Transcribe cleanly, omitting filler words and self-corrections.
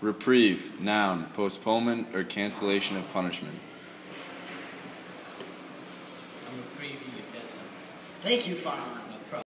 Reprieve, noun, postponement or cancellation of punishment. I'm reprieving the death sentence. Thank you, Farhan.